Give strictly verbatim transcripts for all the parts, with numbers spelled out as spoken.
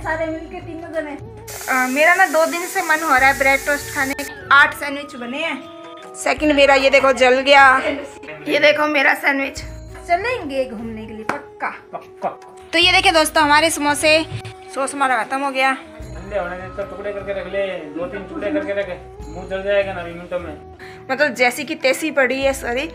सारे मिलके तीनों जने। मेरा ना दो दिन से मन हो रहा है ब्रेड टोस्ट खाने का। आठ सैंडविच बने हैं। सेकंड मेरा ये देखो जल गया। ये देखो मेरा सैंडविच। चलेंगे घूमने के लिए पक्का पक्का। तो ये देखिए दोस्तों हमारे समोसे। सॉस हमारा खत्म हो गया। ठंडे होने दे तो टुकड़े करके रख ले, दो तीन टुकड़े करके रख, मुंह जल जाएगा ना मिनटों में। मतलब जैसी की तैसी पड़ी है। सॉरी।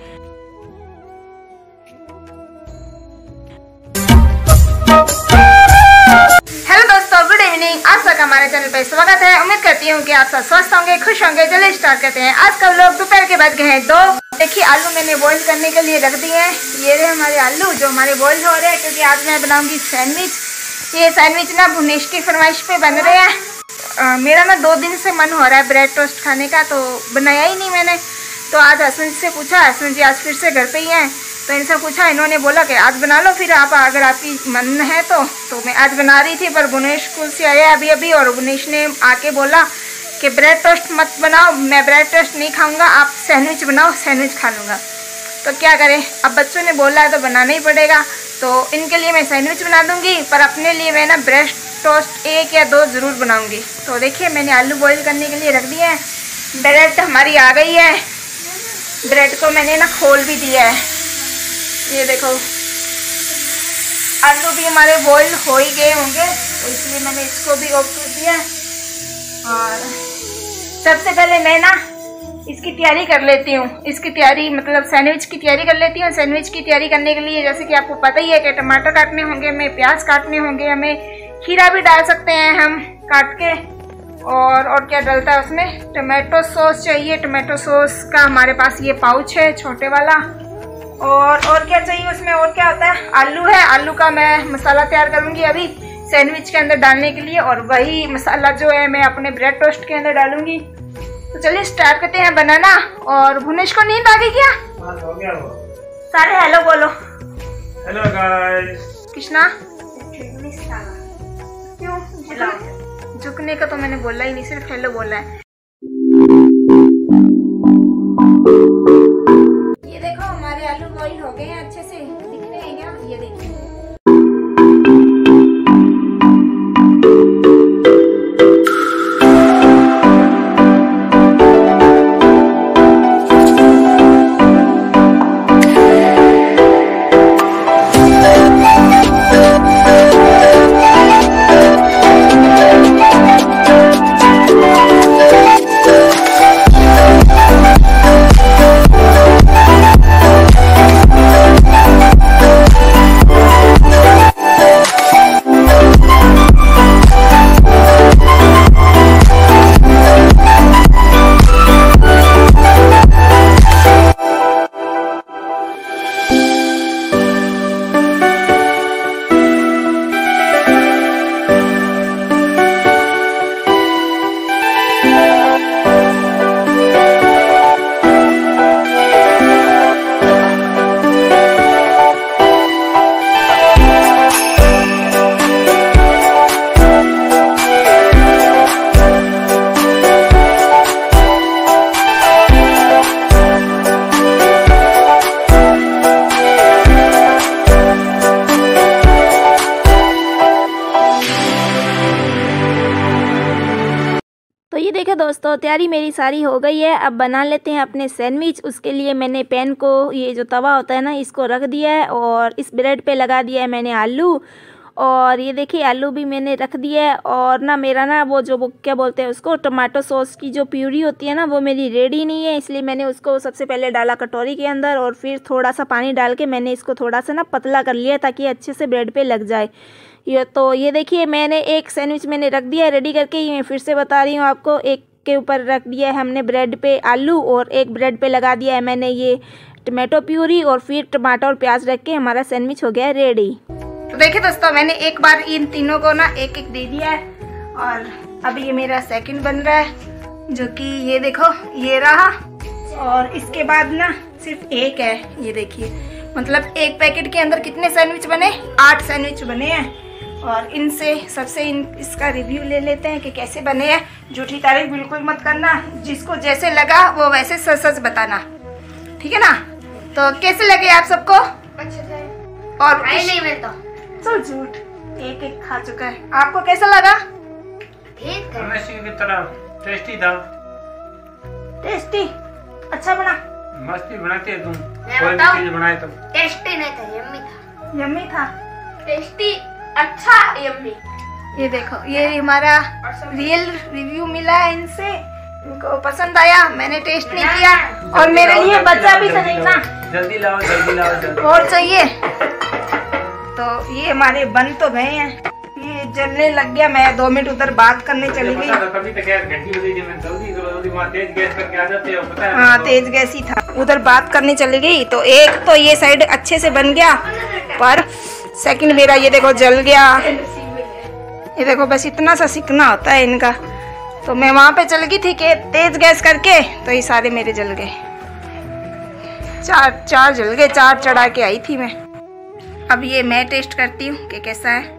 हेलो दोस्तों, गुड इवनिंग। आप सबका हमारे चैनल पर स्वागत है। उम्मीद करती हूँ कि आप सब स्वस्थ होंगे, खुश होंगे। चलिए स्टार्ट करते हैं। आज का लोग दोपहर के बाद गए हैं दो। देखिए आलू मैंने बॉईल करने के लिए रख दिए हैं। ये रहे हमारे आलू जो हमारे बॉईल हो रहे हैं, क्योंकि आज मैं बनाऊंगी सैंडविच। ये सैंडविच ना भुनेश की फरमाइश पे बन रहे हैं। आ, मेरा ना दो दिन से मन हो रहा है ब्रेड टोस्ट खाने का, तो बनाया ही नहीं मैंने। तो आज हसबैंड से पूछा, हसबैंड जी आज फिर से घर पे ही हैं, तो इनसे पूछा, इन्होंने बोला कि आज बना लो फिर आप, अगर आपकी मन है तो तो मैं आज बना रही थी। पर बुनेश स्कूल से आया अभी अभी, और बुनेश ने आके बोला कि ब्रेड टोस्ट मत बनाओ, मैं ब्रेड टोस्ट नहीं खाऊंगा, आप सैंडविच बनाओ, सैंडविच खा लूँगा। तो क्या करें, अब बच्चों ने बोला है तो बनाना ही पड़ेगा। तो इनके लिए मैं सैंडविच बना दूँगी, पर अपने लिए मैं ना ब्रेड टोस्ट एक या दो ज़रूर बनाऊँगी। तो देखिए मैंने आलू बॉईल करने के लिए रख दिए हैं। ब्रेड हमारी आ गई है। ब्रेड को मैंने ना खोल भी दिया है। ये देखो आलू भी हमारे बॉईल हो ही गए होंगे, तो इसलिए मैंने इसको भी ऑफ कर दिया। और सबसे पहले मैं ना इसकी तैयारी कर लेती हूँ। इसकी तैयारी मतलब सैंडविच की तैयारी कर लेती हूँ। सैंडविच की तैयारी करने के लिए जैसे कि आपको पता ही है कि टमाटर काटने होंगे, हमें प्याज काटने होंगे, हमें खीरा भी डाल सकते हैं हम काट के। और और क्या डलता है उसमें, टमाटो सॉस चाहिए। टमाटो सॉस का हमारे पास ये पाउच है छोटे वाला। और और क्या चाहिए उसमें, और क्या होता है, आलू है। आलू का मैं मसाला तैयार करूंगी अभी सैंडविच के अंदर डालने के लिए, और वही मसाला जो है मैं अपने ब्रेड टोस्ट के अंदर डालूंगी। तो चलिए स्टार्ट करते हैं बनाना। और भुनेश को नींद आ गई क्या? हो गया वो। सारे हेलो बोलो। Hello guys. कृष्णा क्यों झुकने का तो मैंने बोला ही नहीं, सिर्फ हेलो बोला है। ये देखो हमारे आलू बॉईल हो गए हैं, अच्छे से दिख रहे हैं क्या? ये देखिए ये देखिए दोस्तों तैयारी मेरी सारी हो गई है। अब बना लेते हैं अपने सैंडविच। उसके लिए मैंने पैन को, ये जो तवा होता है ना, इसको रख दिया है, और इस ब्रेड पे लगा दिया है मैंने आलू। और ये देखिए आलू भी मैंने रख दिया है। और ना मेरा ना वो जो वो क्या बोलते हैं उसको, टमाटो सॉस की जो प्यूरी होती है ना, वो मेरी रेडी नहीं है, इसलिए मैंने उसको सबसे पहले डाला कटोरी के अंदर, और फिर थोड़ा सा पानी डाल के मैंने इसको थोड़ा सा ना पतला कर लिया ताकि अच्छे से ब्रेड पे लग जाए। ये तो ये देखिए मैंने एक सैंडविच मैंने रख दिया है रेडी करके। ये मैं फिर से बता रही हूँ आपको, एक के ऊपर रख दिया है हमने ब्रेड पे आलू, और एक ब्रेड पे लगा दिया है मैंने ये टमाटो प्यूरी, और फिर टमाटर और प्याज रख के हमारा सैंडविच हो गया है रेडी। तो देखिए दोस्तों मैंने एक बार इन तीनों को ना एक एक दे दिया है, और अब ये मेरा सेकंड बन रहा है, जो कि ये देखो ये रहा। और इसके बाद ना सिर्फ एक है, ये देखिए, मतलब एक पैकेट के अंदर कितने सैंडविच बने, आठ सैंडविच बने हैं। और इनसे सबसे इन इसका रिव्यू ले लेते हैं कि कैसे बने हैं। झूठी तारीफ बिल्कुल मत करना, जिसको जैसे लगा वो वैसे सच सच बताना, ठीक है ना? तो कैसे लगे आप सबको? अच्छे से। और नहीं नहीं मैं तो चल झूठ एक एक खा चुका है। आपको कैसा लगा? ठीक है, की तरह टेस्टी था। टेस्टी अच्छा बना, मस्ती बनाती है तुम, कोई भी चीज बनाए तो। टेस्टी नहीं था, यम्मी था। यम्मी था, टेस्टी अच्छा यम्मी। ये देखो, ये हमारा रियल रिव्यू मिला है इनसे, इनको पसंद आया। मैंने टेस्ट नहीं किया और मेरे लिए बचा भी तो नहीं था। जल्दी लाओ जल्दी लाओ जल्दी। और चाहिए तो ये हमारे बन तो गए हैं, ये जलने लग गया। मैं दो मिनट उधर बात करने चली गई। कभी तक यार घंटी बजी थी, मैं जल्दी करो जल्दी, वहाँ तेज गैस करके आ जाते हो, पता है? हाँ तेज गैस ही था। उधर बात करने चली गई तो एक तो ये साइड अच्छे से बन गया, पर सेकंड मेरा ये देखो जल गया। ये देखो बस इतना सा सिकना होता है इनका। तो मैं वहां पे चल गई थी कि तेज गैस करके, तो ये सारे मेरे जल गए। चार चार जल गए, चार चढ़ा के आई थी मैं। अब ये मैं टेस्ट करती हूँ कि कैसा है।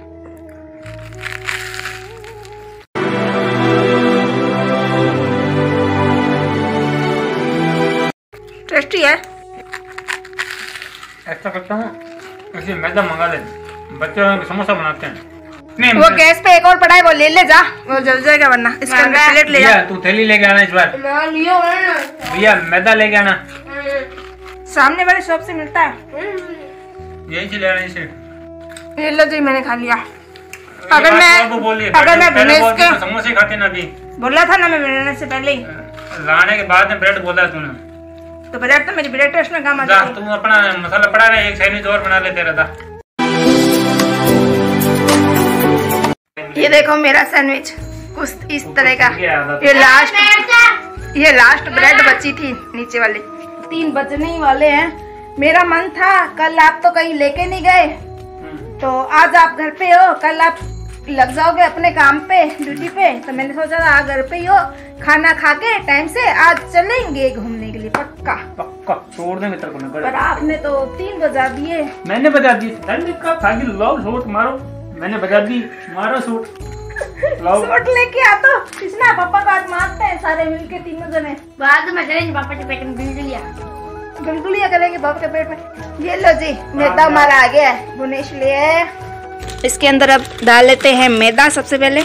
टेस्टी है। ऐसा करता हूँ, ऐसे मैदा मंगा ले, बच्चे लोग समोसा बनाते हैं। नहीं, वो गैस पे एक और पड़ा है, वो ले ले जा, वो जल जाएगा वरना। इसके अंदर प्लेट ले जा। तू थैली लेके आना इस बार। भैया मैदा लेके आना, सामने वाले शॉप से मिलता है, यही से ले आना इसे। ये लो जी, मैंने खा लिया। अगर मैं अगर मैं भुनेश के समोसे खाते ना अभी बोला था ना, मैं मिलने से पहले ही लाने के बाद में ब्रेड बोला तूने, तो ब्रेड तो मेरी ब्रेड टेस्ट में काम आ जा। जाएगी। तू अपना मसाला पड़ा रहा, एक सैंडविच और बना ले तेरा था। ये देखो मेरा सैंडविच कुछ इस तरह का। ये लास्ट ये लास्ट ब्रेड बची थी नीचे वाली, तीन बचने ही वाले हैं। मेरा मन था कल आप तो कहीं लेके नहीं गए, तो आज आप घर पे हो, कल आप लग जाओगे अपने काम पे, ड्यूटी पे, तो मैंने सोचा था आज घर पे ही हो, खाना खा के टाइम से आज चलेंगे घूमने के लिए। पक्का पक्का छोड़ देंगे तेरे को मैं, पर आपने तो तीन बजा दिए। मैंने बजा दी का खाली लाओ शूट मारो, मैंने बजा दी, मारो शूट शूट लेके आ तो कृष्णा पापा को आज मारते हैं सारे मिलके तीनों जने। बाद में करेंगे पापा के पेट में बिल्कुल बिल्कुल ही करेंगे पापा के पेट में। ये लो जी मैदा हमारा आ गया है, भुनेश लिए। इसके अंदर अब डाल लेते हैं मैदा सबसे पहले।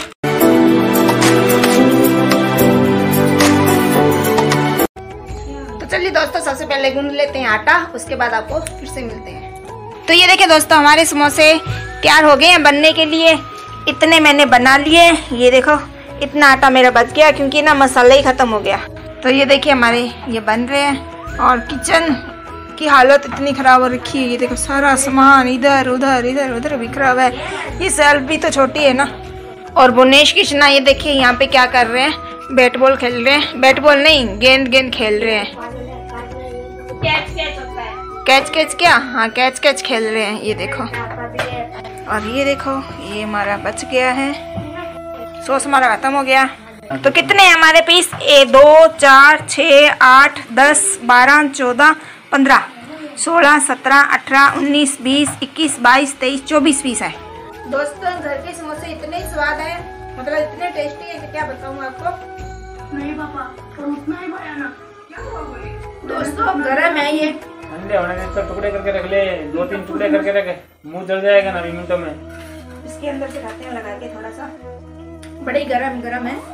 तो चलिए दोस्तों, सबसे पहले गूंद लेते हैं आटा, उसके बाद आपको फिर से मिलते हैं। तो ये देखिए दोस्तों, हमारे समोसे तैयार हो गए हैं बनने के लिए। इतने मैंने बना लिए, ये देखो इतना आटा मेरा बच गया क्योंकि ना मसाला ही खत्म हो गया। तो ये देखिए हमारे ये बन रहे हैं, और किचन की हालत इतनी खराब हो रखी है। ये देखो सारा सामान इधर उधर इधर उधर बिखरा हुआ है। ये सेल्फ भी तो छोटी है ना। और भुनेश कृष्णा ये देखिए यहाँ पे क्या कर रहे हैं, बैट बॉल खेल रहे हैं। बैट बॉल नहीं, गेंद गेंद खेल रहे हैं। कैच कैच होता है। कैच कैच क्या? हाँ कैच कैच खेल रहे हैं। ये देखो, और ये देखो ये हमारा बच गया है, सॉस हमारा खत्म हो गया। तो कितने हैं हमारे पीस? ए दो चार छः आठ दस बारह चौदह पंद्रह सोलह सत्रह अठारह उन्नीस बीस इक्कीस बाईस तेईस चौबीस पीस है। दोस्तों घर के समोसे इतने स्वाद है, मतलब इतने टेस्टी है कि क्या बताऊँ आपको। नहीं पापा तो उतना ही बना ना। दोस्तों गरम है ये, ठंडे होने के टुकड़े करके रख ले, दो तीन टुकड़े करके रख, मुंह जल जाएगा ना अभी मिनटों में। इसके अंदर से खाते हैं लगा के थोड़ा सा, बड़ी गरम गरम है।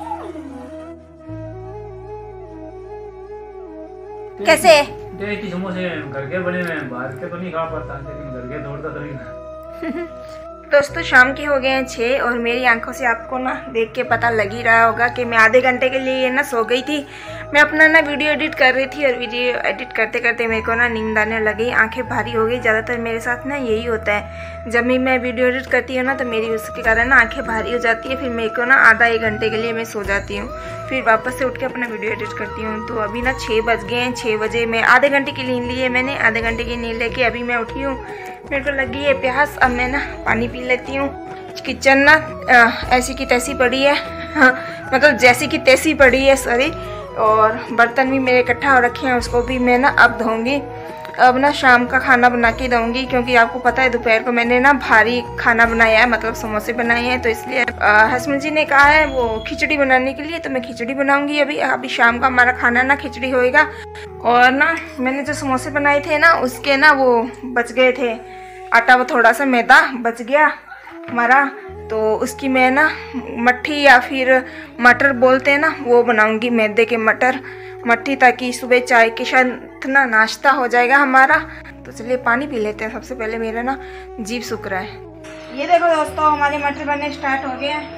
कैसे देखी समोसे घर के बने हुए, बाहर के तो नहीं खा पाता, लेकिन घर के दौड़ता तो नहीं। दोस्तों शाम के हो गए हैं छः, और मेरी आंखों से आपको ना देख के पता लग ही रहा होगा कि मैं आधे घंटे के लिए ना सो गई थी। मैं अपना ना वीडियो एडिट कर रही थी, और वीडियो एडिट करते करते मेरे को ना नींद आने लगी, आंखें भारी हो गई। ज़्यादातर मेरे साथ ना यही होता है, जब भी मैं वीडियो एडिट करती हूँ ना तो मेरी उसके कारण ना आंखें भारी हो जाती है। फिर मेरे को ना आधा एक घंटे के लिए मैं सो जाती हूँ, फिर वापस से उठ के अपना वीडियो एडिट करती हूँ। तो अभी ना छः बज गए हैं, छः बजे मैं आधे घंटे की नींद ली है मैंने, आधे घंटे की नींद लेके अभी मैं उठी हूँ। मेरे को लगी है प्यास, अब मैं ना पानी पी लेती हूँ। किचन ना ऐसी की तैसी पड़ी है, हाँ, मतलब जैसी की तैसी पड़ी है सॉरी, और बर्तन भी मेरे इकट्ठा हो रखे हैं, उसको भी मैं ना अब धोऊंगी। अब ना शाम का खाना बना के दूंगी, क्योंकि आपको पता है दोपहर को मैंने ना भारी खाना बनाया है, मतलब समोसे बनाए हैं, तो इसलिए हसमत जी ने कहा है वो खिचड़ी बनाने के लिए, तो मैं खिचड़ी बनाऊंगी। अभी अभी शाम का हमारा खाना ना खिचड़ी होएगा। और ना मैंने जो समोसे बनाए थे ना उसके ना वो बच गए थे आटा, वो थोड़ा सा मैदा बच गया, हमारा, तो उसकी मैं ना मट्ठी या फिर मटर बोलते हैं ना, वो बनाऊंगी, मैदे के मटर मट्ठी, ताकि सुबह चाय के साथ ना नाश्ता हो जाएगा हमारा। तो चलिए पानी पी लेते हैं। सबसे पहले मेरा ना जीभ सूख रहा है। ये देखो दोस्तों, हमारे मटर बनने स्टार्ट हो गए हैं।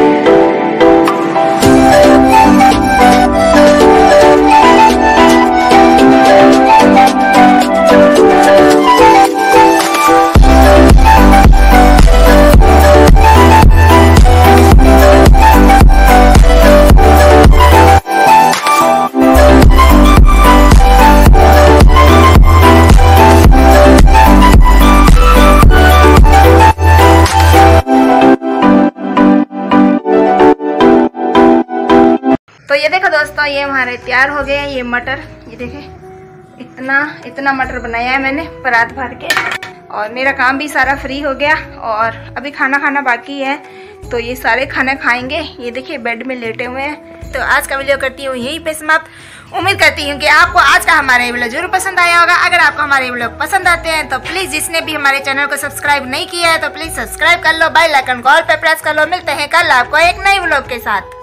तो ये देखो दोस्तों, ये हमारे तैयार हो गए हैं ये मटर। ये देखे, इतना इतना मटर बनाया है मैंने परात भर के, और मेरा काम भी सारा फ्री हो गया। और अभी खाना खाना बाकी है, तो ये सारे खाना खाएंगे। ये देखिए बेड में लेटे हुए हैं। तो आज का वीडियो करती हूँ यहीं पे समाप्त। उम्मीद करती हूँ कि आपको आज का हमारा वीडियो जरूर पसंद आया होगा। अगर आपको हमारे वीडियो पसंद आते हैं तो प्लीज़, जिसने भी हमारे चैनल को सब्सक्राइब नहीं किया है तो प्लीज़ सब्सक्राइब कर लो, बेल आइकन को ऑल पे प्रेस कर लो। मिलते हैं कल आपको एक नई व्लॉग के साथ।